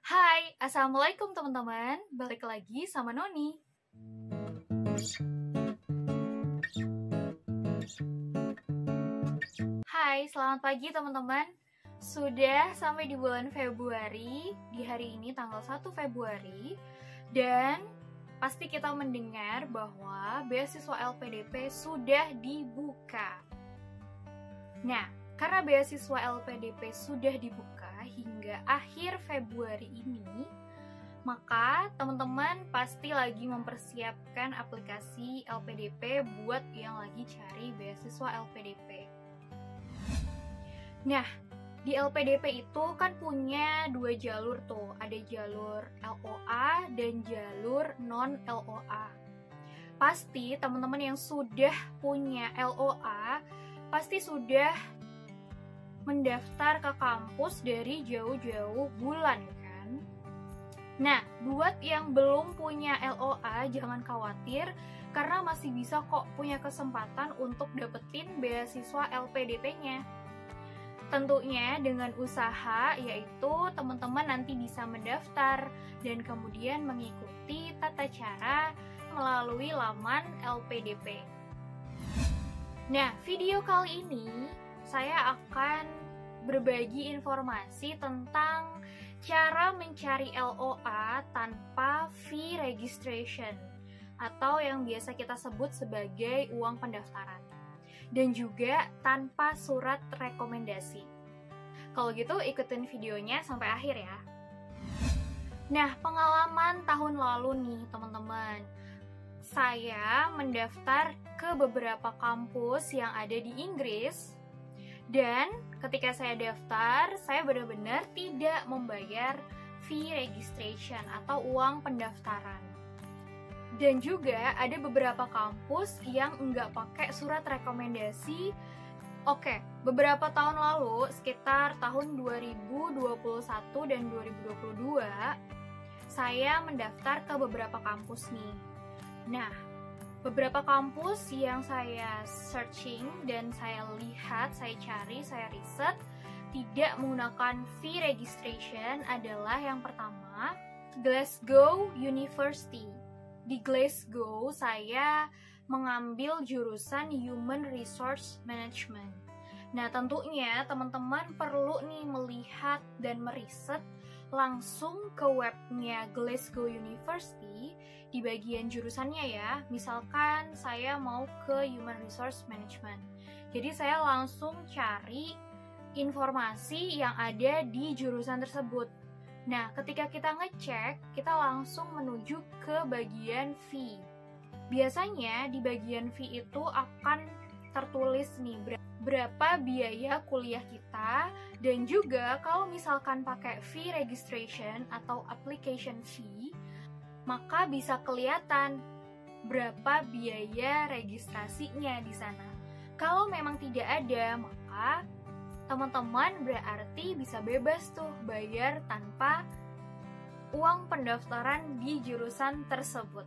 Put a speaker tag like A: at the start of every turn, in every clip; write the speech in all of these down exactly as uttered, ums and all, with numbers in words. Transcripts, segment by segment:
A: Hai, Assalamualaikum teman-teman. Balik lagi sama Noni. Hai, selamat pagi teman-teman. Sudah sampai di bulan Februari, di hari ini tanggal satu Februari. Dan pasti kita mendengar bahwa beasiswa L P D P sudah dibuka. Nah, karena beasiswa L P D P sudah dibuka hingga akhir Februari ini, maka teman-teman pasti lagi mempersiapkan aplikasi L P D P buat yang lagi cari beasiswa L P D P. Nah, di L P D P itu kan punya dua jalur tuh, ada jalur L O A dan jalur non L O A. Pasti teman-teman yang sudah punya L O A pasti sudah mendaftar ke kampus dari jauh-jauh bulan kan. Nah, buat yang belum punya L O A jangan khawatir karena masih bisa kok punya kesempatan untuk dapetin beasiswa L P D P-nya. Tentunya dengan usaha, yaitu teman-teman nanti bisa mendaftar dan kemudian mengikuti tata cara melalui laman L P D P. Nah, video kali ini saya akan berbagi informasi tentang cara mencari L O A tanpa fee registration atau yang biasa kita sebut sebagai uang pendaftaran, dan juga tanpa surat rekomendasi. Kalau gitu ikutin videonya sampai akhir ya. Nah, pengalaman tahun lalu nih teman-teman, saya mendaftar ke beberapa kampus yang ada di Inggris. Dan ketika saya daftar, saya benar-benar tidak membayar fee registration atau uang pendaftaran. Dan juga ada beberapa kampus yang nggak pakai surat rekomendasi. Oke, beberapa tahun lalu, sekitar tahun dua ribu dua puluh satu dan dua ribu dua puluh dua, saya mendaftar ke beberapa kampus nih. Nah, beberapa kampus yang saya searching dan saya lihat, saya cari, saya riset tidak menggunakan fee registration adalah yang pertama, Glasgow University. Di Glasgow saya mengambil jurusan Human Resource Management. Nah, tentunya teman-teman perlu nih melihat dan meriset langsung ke webnya Glasgow University di bagian jurusannya ya. Misalkan saya mau ke Human Resource Management, jadi saya langsung cari informasi yang ada di jurusan tersebut. Nah, ketika kita ngecek, kita langsung menuju ke bagian fee. Biasanya di bagian fee itu akan tertulis nih berapa biaya kuliah kita, dan juga kalau misalkan pakai fee registration atau application fee, maka bisa kelihatan berapa biaya registrasinya di sana. Kalau memang tidak ada, maka teman-teman berarti bisa bebas tuh bayar tanpa uang pendaftaran di jurusan tersebut.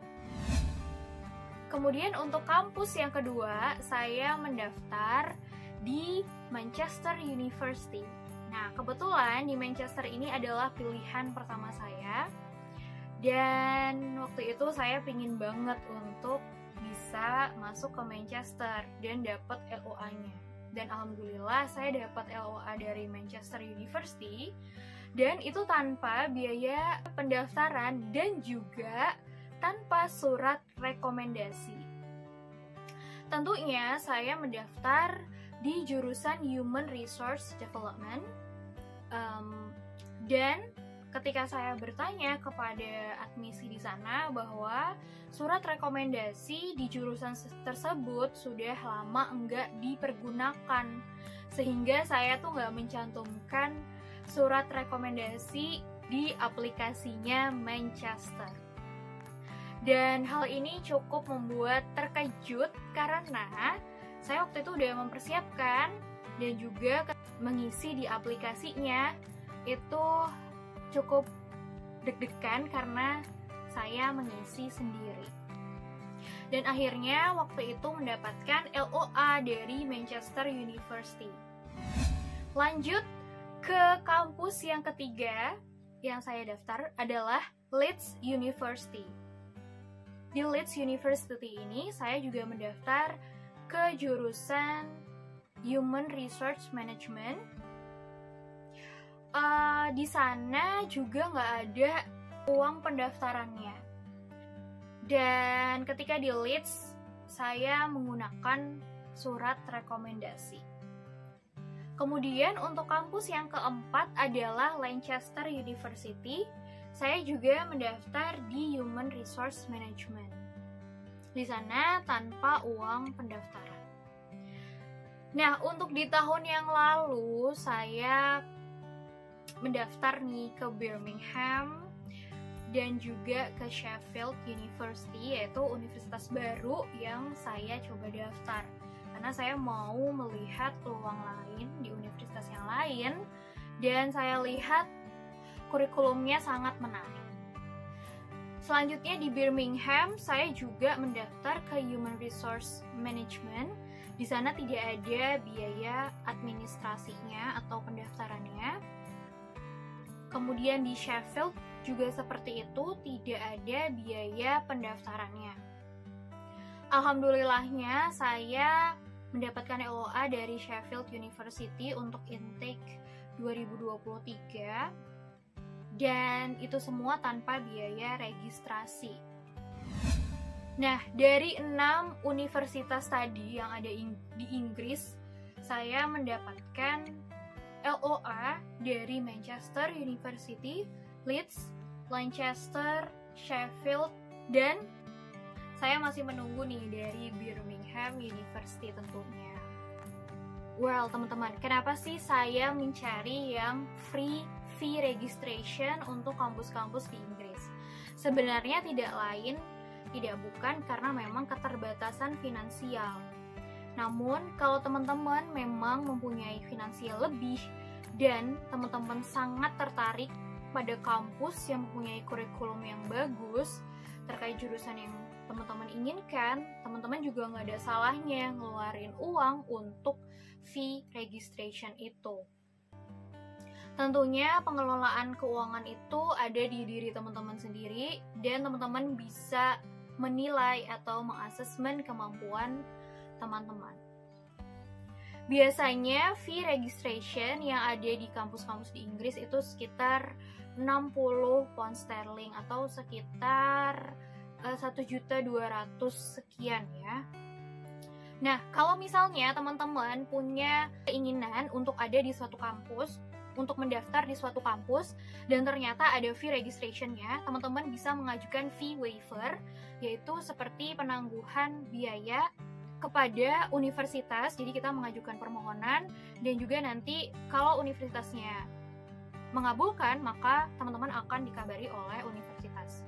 A: Kemudian untuk kampus yang kedua, saya mendaftar di Manchester University. Nah, kebetulan di Manchester ini adalah pilihan pertama saya. Dan waktu itu saya pingin banget untuk bisa masuk ke Manchester dan dapat L O A-nya. Dan alhamdulillah saya dapat L O A dari Manchester University. Dan itu tanpa biaya pendaftaran dan juga tanpa surat rekomendasi. Tentunya saya mendaftar di jurusan Human Resource Development. Um, dan ketika saya bertanya kepada admisi di sana bahwa surat rekomendasi di jurusan tersebut sudah lama enggak dipergunakan, sehingga saya tuh nggak mencantumkan surat rekomendasi di aplikasinya Manchester. Dan hal ini cukup membuat terkejut karena saya waktu itu udah mempersiapkan dan juga mengisi di aplikasinya itu cukup deg-degan karena saya mengisi sendiri. Dan akhirnya waktu itu mendapatkan L O A dari Manchester University. Lanjut ke kampus yang ketiga, yang saya daftar adalah Leeds University. Di Leeds University ini saya juga mendaftar ke jurusan Human Resource Management. Uh, di sana juga nggak ada uang pendaftarannya. Dan ketika di Leeds, saya menggunakan surat rekomendasi. Kemudian untuk kampus yang keempat adalah Lancaster University. Saya juga mendaftar di Human Resource Management. Di sana tanpa uang pendaftaran. Nah, untuk di tahun yang lalu saya mendaftar nih ke Birmingham dan juga ke Sheffield University, yaitu universitas baru yang saya coba daftar. Karena saya mau melihat peluang lain di universitas yang lain, dan saya lihat kurikulumnya sangat menarik. Selanjutnya di Birmingham, saya juga mendaftar ke Human Resource Management. Di sana tidak ada biaya administrasinya atau pendaftarannya. Kemudian di Sheffield juga seperti itu, tidak ada biaya pendaftarannya. Alhamdulillahnya saya mendapatkan L O A dari Sheffield University untuk intake dua ribu dua puluh tiga, dan itu semua tanpa biaya registrasi. Nah, dari enam universitas tadi yang ada di Inggris, saya mendapatkan L O A dari Manchester University, Leeds, Lancaster, Sheffield, dan saya masih menunggu nih dari Birmingham University tentunya. Well, teman-teman, kenapa sih saya mencari yang free fee registration untuk kampus-kampus di Inggris? Sebenarnya tidak lain, tidak bukan karena memang keterbatasan finansial. Namun, kalau teman-teman memang mempunyai finansial lebih dan teman-teman sangat tertarik pada kampus yang mempunyai kurikulum yang bagus terkait jurusan yang teman-teman inginkan, teman-teman juga nggak ada salahnya ngeluarin uang untuk fee registration itu. Tentunya pengelolaan keuangan itu ada di diri teman-teman sendiri, dan teman-teman bisa menilai atau mengasesmen kemampuan teman-teman. Biasanya fee registration yang ada di kampus-kampus di Inggris itu sekitar enam puluh pound sterling atau sekitar satu juta dua ratus sekian ya. Nah, kalau misalnya teman-teman punya keinginan untuk ada di suatu kampus, untuk mendaftar di suatu kampus, dan ternyata ada fee registration-nya, teman-teman bisa mengajukan fee waiver, yaitu seperti penangguhan biaya kepada universitas. Jadi kita mengajukan permohonan, dan juga nanti kalau universitasnya mengabulkan, maka teman-teman akan dikabari oleh universitas.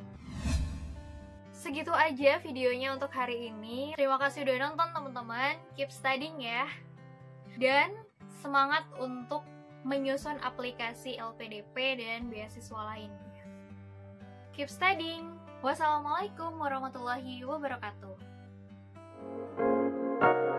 A: Segitu aja videonya untuk hari ini. Terima kasih udah nonton teman-teman. Keep studying ya. Dan semangat untuk menyusun aplikasi L P D P dan beasiswa lainnya. Keep studying. Wassalamualaikum warahmatullahi wabarakatuh.